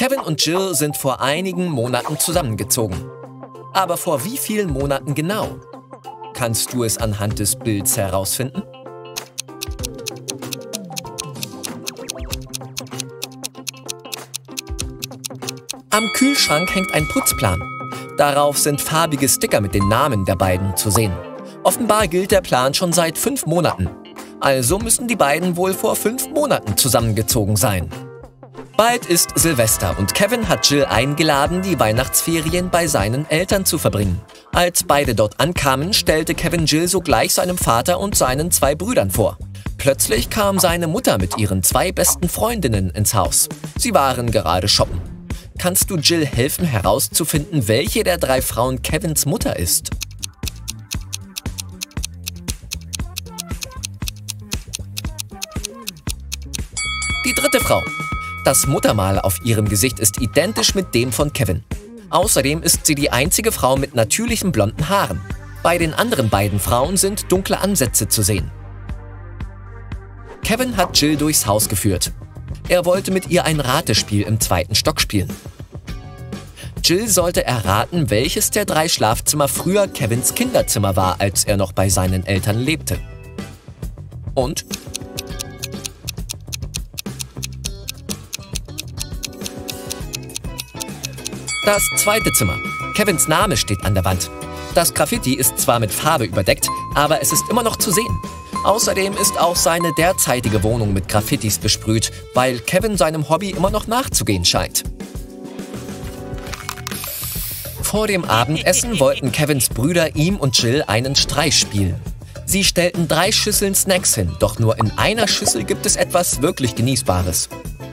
Kevin und Jill sind vor einigen Monaten zusammengezogen. Aber vor wie vielen Monaten genau? Kannst du es anhand des Bilds herausfinden? Am Kühlschrank hängt ein Putzplan. Darauf sind farbige Sticker mit den Namen der beiden zu sehen. Offenbar gilt der Plan schon seit 5 Monaten. Also müssen die beiden wohl vor 5 Monaten zusammengezogen sein. Bald ist Silvester und Kevin hat Jill eingeladen, die Weihnachtsferien bei seinen Eltern zu verbringen. Als beide dort ankamen, stellte Kevin Jill sogleich seinem Vater und seinen 2 Brüdern vor. Plötzlich kam seine Mutter mit ihren 2 besten Freundinnen ins Haus. Sie waren gerade shoppen. Kannst du Jill helfen herauszufinden, welche der 3 Frauen Kevins Mutter ist? Die 3. Frau. Das Muttermal auf ihrem Gesicht ist identisch mit dem von Kevin. Außerdem ist sie die einzige Frau mit natürlichen blonden Haaren. Bei den anderen beiden Frauen sind dunkle Ansätze zu sehen. Kevin hat Jill durchs Haus geführt. Er wollte mit ihr ein Ratespiel im 2. Stock spielen. Jill sollte erraten, welches der 3 Schlafzimmer früher Kevins Kinderzimmer war, als er noch bei seinen Eltern lebte. Und? Das 2. Zimmer. Kevins Name steht an der Wand. Das Graffiti ist zwar mit Farbe überdeckt, aber es ist immer noch zu sehen. Außerdem ist auch seine derzeitige Wohnung mit Graffitis besprüht, weil Kevin seinem Hobby immer noch nachzugehen scheint. Vor dem Abendessen wollten Kevins Brüder ihm und Jill einen Streich spielen. Sie stellten 3 Schüsseln Snacks hin, doch nur in einer Schüssel gibt es etwas wirklich Genießbares.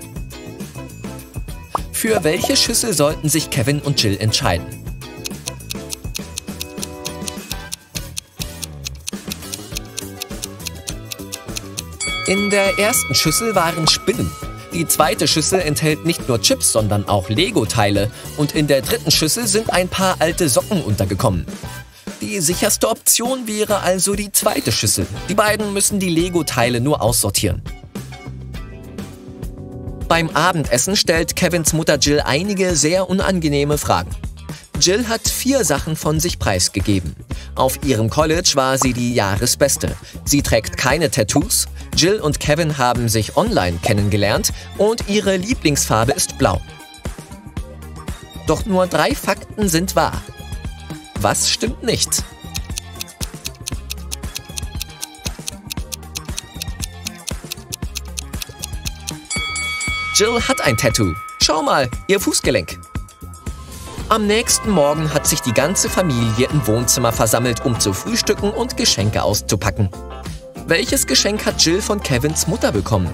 Für welche Schüssel sollten sich Kevin und Jill entscheiden? In der ersten Schüssel waren Spinnen. Die 2. Schüssel enthält nicht nur Chips, sondern auch Lego-Teile. Und in der 3. Schüssel sind ein paar alte Socken untergekommen. Die sicherste Option wäre also die 2. Schüssel. Die beiden müssen die Lego-Teile nur aussortieren. Beim Abendessen stellt Kevins Mutter Jill einige sehr unangenehme Fragen. Jill hat 4 Sachen von sich preisgegeben. Auf ihrem College war sie die Jahresbeste. Sie trägt keine Tattoos. Jill und Kevin haben sich online kennengelernt und ihre Lieblingsfarbe ist blau. Doch nur 3 Fakten sind wahr. Was stimmt nicht? Jill hat ein Tattoo. Schau mal, ihr Fußgelenk. Am nächsten Morgen hat sich die ganze Familie im Wohnzimmer versammelt, um zu frühstücken und Geschenke auszupacken. Welches Geschenk hat Jill von Kevins Mutter bekommen?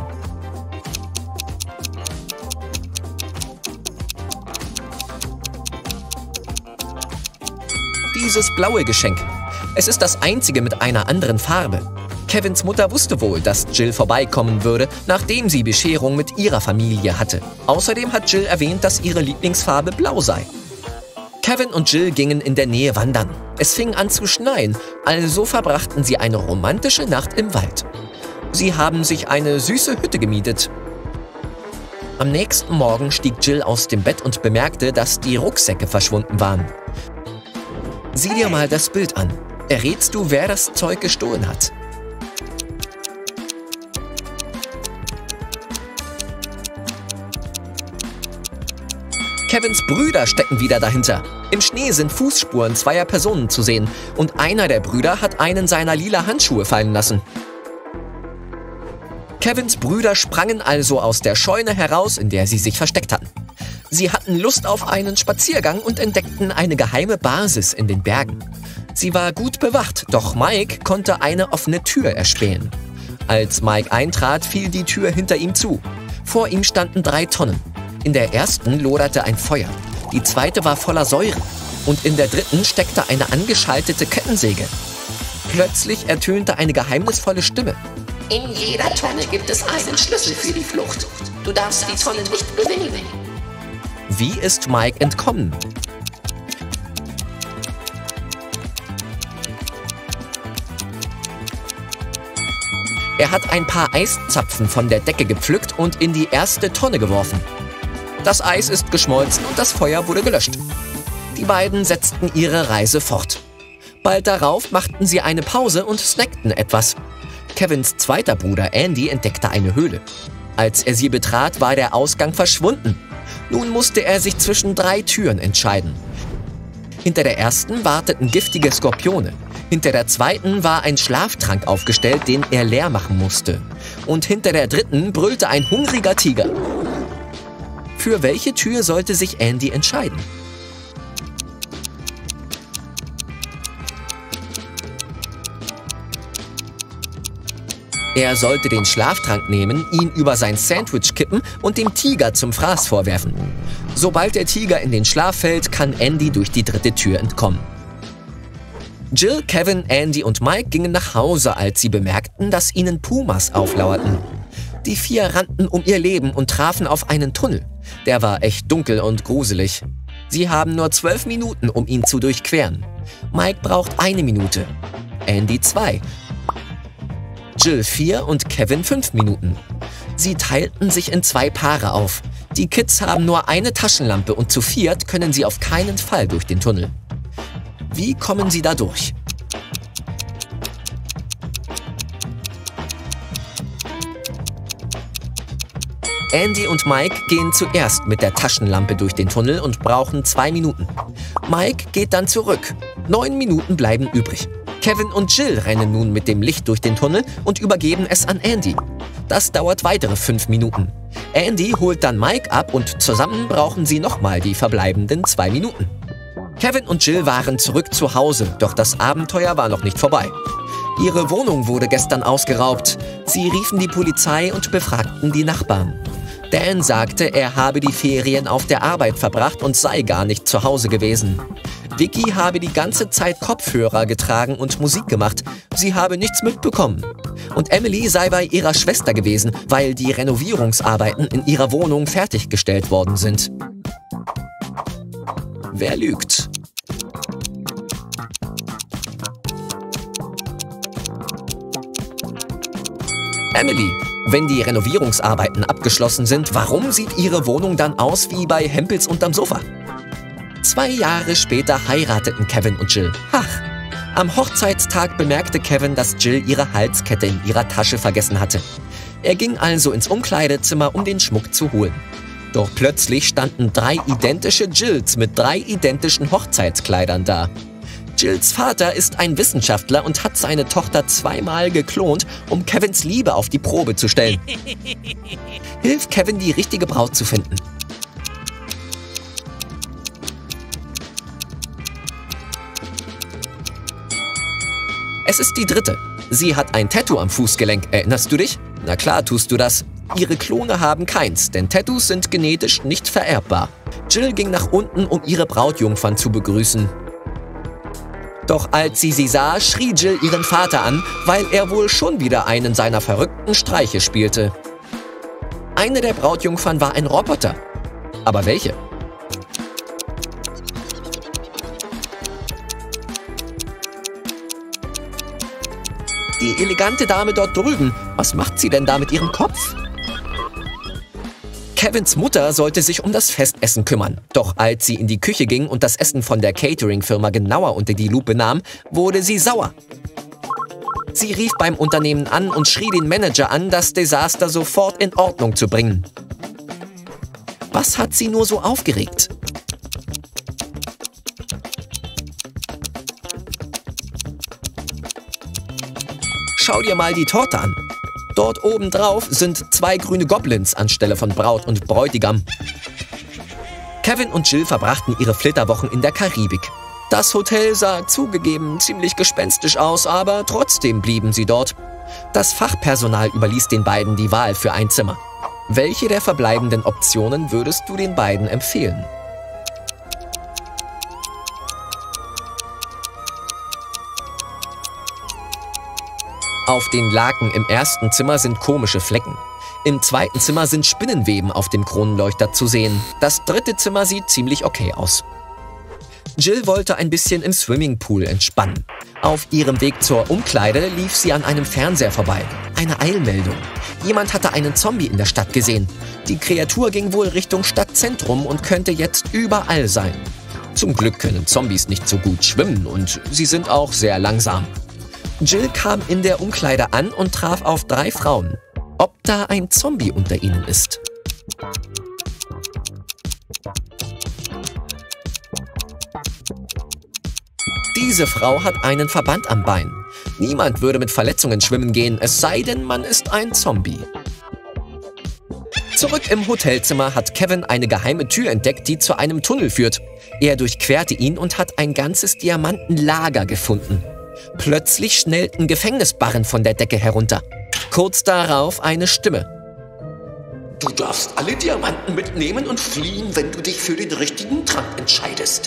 Dieses blaue Geschenk. Es ist das einzige mit einer anderen Farbe. Kevins Mutter wusste wohl, dass Jill vorbeikommen würde, nachdem sie Bescherung mit ihrer Familie hatte. Außerdem hat Jill erwähnt, dass ihre Lieblingsfarbe blau sei. Kevin und Jill gingen in der Nähe wandern. Es fing an zu schneien, also verbrachten sie eine romantische Nacht im Wald. Sie haben sich eine süße Hütte gemietet. Am nächsten Morgen stieg Jill aus dem Bett und bemerkte, dass die Rucksäcke verschwunden waren. Sieh dir mal das Bild an. Errätst du, wer das Zeug gestohlen hat? Kevins Brüder stecken wieder dahinter. Im Schnee sind Fußspuren 2 Personen zu sehen und einer der Brüder hat einen seiner lila Handschuhe fallen lassen. Kevins Brüder sprangen also aus der Scheune heraus, in der sie sich versteckt hatten. Sie hatten Lust auf einen Spaziergang und entdeckten eine geheime Basis in den Bergen. Sie war gut bewacht, doch Mike konnte eine offene Tür erspähen. Als Mike eintrat, fiel die Tür hinter ihm zu. Vor ihm standen 3 Tonnen. In der ersten loderte ein Feuer, die zweite war voller Säure und in der dritten steckte eine angeschaltete Kettensäge. Plötzlich ertönte eine geheimnisvolle Stimme. In jeder Tonne gibt es einen Schlüssel für die Flucht. Du darfst die Tonne nicht bewegen. Wie ist Mike entkommen? Er hat ein paar Eiszapfen von der Decke gepflückt und in die erste Tonne geworfen. Das Eis ist geschmolzen und das Feuer wurde gelöscht. Die beiden setzten ihre Reise fort. Bald darauf machten sie eine Pause und snackten etwas. Kevins zweiter Bruder Andy entdeckte eine Höhle. Als er sie betrat, war der Ausgang verschwunden. Nun musste er sich zwischen 3 Türen entscheiden. Hinter der ersten warteten giftige Skorpione. Hinter der zweiten war ein Schlaftrank aufgestellt, den er leer machen musste. Und hinter der dritten brüllte ein hungriger Tiger. Für welche Tür sollte sich Andy entscheiden? Er sollte den Schlaftrank nehmen, ihn über sein Sandwich kippen und dem Tiger zum Fraß vorwerfen. Sobald der Tiger in den Schlaf fällt, kann Andy durch die dritte Tür entkommen. Jill, Kevin, Andy und Mike gingen nach Hause, als sie bemerkten, dass ihnen Pumas auflauerten. Die 4 rannten um ihr Leben und trafen auf einen Tunnel. Der war echt dunkel und gruselig. Sie haben nur 12 Minuten, um ihn zu durchqueren. Mike braucht 1 Minute, Andy 2. Jill 4 und Kevin 5 Minuten. Sie teilten sich in 2 Paare auf. Die Kids haben nur eine Taschenlampe und zu 4 können sie auf keinen Fall durch den Tunnel. Wie kommen sie da durch? Andy und Mike gehen zuerst mit der Taschenlampe durch den Tunnel und brauchen 2 Minuten. Mike geht dann zurück. 9 Minuten bleiben übrig. Kevin und Jill rennen nun mit dem Licht durch den Tunnel und übergeben es an Andy. Das dauert weitere 5 Minuten. Andy holt dann Mike ab und zusammen brauchen sie nochmal die verbleibenden 2 Minuten. Kevin und Jill waren zurück zu Hause, doch das Abenteuer war noch nicht vorbei. Ihre Wohnung wurde gestern ausgeraubt. Sie riefen die Polizei und befragten die Nachbarn. Dan sagte, er habe die Ferien auf der Arbeit verbracht und sei gar nicht zu Hause gewesen. Vicky habe die ganze Zeit Kopfhörer getragen und Musik gemacht. Sie habe nichts mitbekommen. Und Emily sei bei ihrer Schwester gewesen, weil die Renovierungsarbeiten in ihrer Wohnung fertiggestellt worden sind. Wer lügt? Emily, wenn die Renovierungsarbeiten abgeschlossen sind, warum sieht ihre Wohnung dann aus wie bei Hempels unterm Sofa? 2 Jahre später heirateten Kevin und Jill. Ach, am Hochzeitstag bemerkte Kevin, dass Jill ihre Halskette in ihrer Tasche vergessen hatte. Er ging also ins Umkleidezimmer, um den Schmuck zu holen. Doch plötzlich standen 3 identische Jills mit 3 identischen Hochzeitskleidern da. Jills Vater ist ein Wissenschaftler und hat seine Tochter 2-mal geklont, um Kevins Liebe auf die Probe zu stellen. Hilf Kevin, die richtige Braut zu finden. Es ist die dritte. Sie hat ein Tattoo am Fußgelenk, erinnerst du dich? Na klar tust du das. Ihre Klone haben keins, denn Tattoos sind genetisch nicht vererbbar. Jill ging nach unten, um ihre Brautjungfern zu begrüßen. Doch als sie sah, schrie Jill ihren Vater an, weil er wohl schon wieder einen seiner verrückten Streiche spielte. Eine der Brautjungfern war ein Roboter. Aber welche? Die elegante Dame dort drüben, was macht sie denn da mit ihrem Kopf? Kevins Mutter sollte sich um das Festessen kümmern. Doch als sie in die Küche ging und das Essen von der Catering-Firma genauer unter die Lupe nahm, wurde sie sauer. Sie rief beim Unternehmen an und schrie den Manager an, das Desaster sofort in Ordnung zu bringen. Was hat sie nur so aufgeregt? Schau dir mal die Torte an. Dort oben drauf sind 2 grüne Goblins anstelle von Braut und Bräutigam. Kevin und Jill verbrachten ihre Flitterwochen in der Karibik. Das Hotel sah zugegeben ziemlich gespenstisch aus, aber trotzdem blieben sie dort. Das Fachpersonal überließ den beiden die Wahl für ein Zimmer. Welche der verbleibenden Optionen würdest du den beiden empfehlen? Auf den Laken im ersten Zimmer sind komische Flecken. Im zweiten Zimmer sind Spinnenweben auf dem Kronleuchter zu sehen. Das dritte Zimmer sieht ziemlich okay aus. Jill wollte ein bisschen im Swimmingpool entspannen. Auf ihrem Weg zur Umkleide lief sie an einem Fernseher vorbei. Eine Eilmeldung. Jemand hatte einen Zombie in der Stadt gesehen. Die Kreatur ging wohl Richtung Stadtzentrum und könnte jetzt überall sein. Zum Glück können Zombies nicht so gut schwimmen und sie sind auch sehr langsam. Jill kam in der Umkleide an und traf auf 3 Frauen. Ob da ein Zombie unter ihnen ist? Diese Frau hat einen Verband am Bein. Niemand würde mit Verletzungen schwimmen gehen, es sei denn, man ist ein Zombie. Zurück im Hotelzimmer hat Kevin eine geheime Tür entdeckt, die zu einem Tunnel führt. Er durchquerte ihn und hat ein ganzes Diamantenlager gefunden. Plötzlich schnellten Gefängnisbarren von der Decke herunter. Kurz darauf eine Stimme. Du darfst alle Diamanten mitnehmen und fliehen, wenn du dich für den richtigen Trank entscheidest.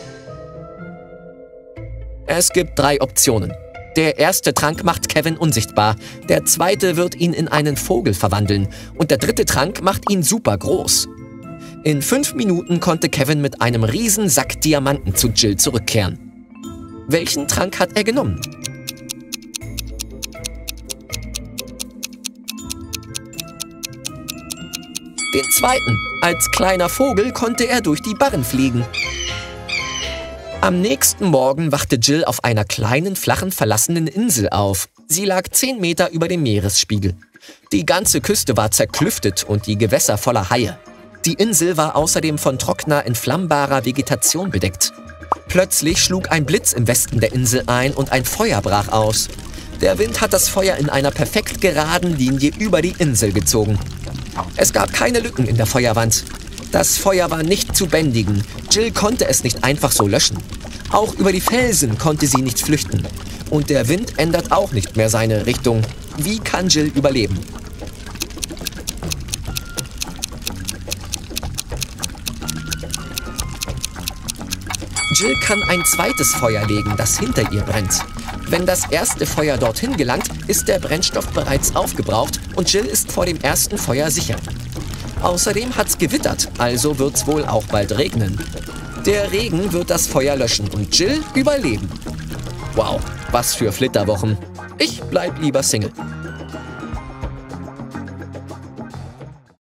Es gibt 3 Optionen. Der erste Trank macht Kevin unsichtbar, der zweite wird ihn in einen Vogel verwandeln und der dritte Trank macht ihn super groß. In 5 Minuten konnte Kevin mit einem riesen Sack Diamanten zu Jill zurückkehren. Welchen Trank hat er genommen? Den zweiten. Als kleiner Vogel konnte er durch die Barren fliegen. Am nächsten Morgen wachte Jill auf einer kleinen, flachen, verlassenen Insel auf. Sie lag 10 Meter über dem Meeresspiegel. Die ganze Küste war zerklüftet und die Gewässer voller Haie. Die Insel war außerdem von trockener, entflammbarer Vegetation bedeckt. Plötzlich schlug ein Blitz im Westen der Insel ein und ein Feuer brach aus. Der Wind hat das Feuer in einer perfekt geraden Linie über die Insel gezogen. Es gab keine Lücken in der Feuerwand. Das Feuer war nicht zu bändigen. Jill konnte es nicht einfach so löschen. Auch über die Felsen konnte sie nicht flüchten. Und der Wind ändert auch nicht mehr seine Richtung. Wie kann Jill überleben? Jill kann ein zweites Feuer legen, das hinter ihr brennt. Wenn das erste Feuer dorthin gelangt, ist der Brennstoff bereits aufgebraucht und Jill ist vor dem ersten Feuer sicher. Außerdem hat's gewittert, also wird's wohl auch bald regnen. Der Regen wird das Feuer löschen und Jill überleben. Wow, was für Flitterwochen. Ich bleib lieber Single.